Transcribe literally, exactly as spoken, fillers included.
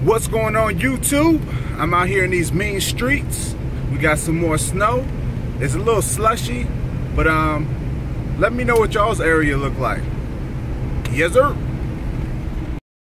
What's going on, YouTube? I'm out here in these mean streets. We got some more snow. It's a little slushy, but um, let me know what y'all's area look like. Yes, sir.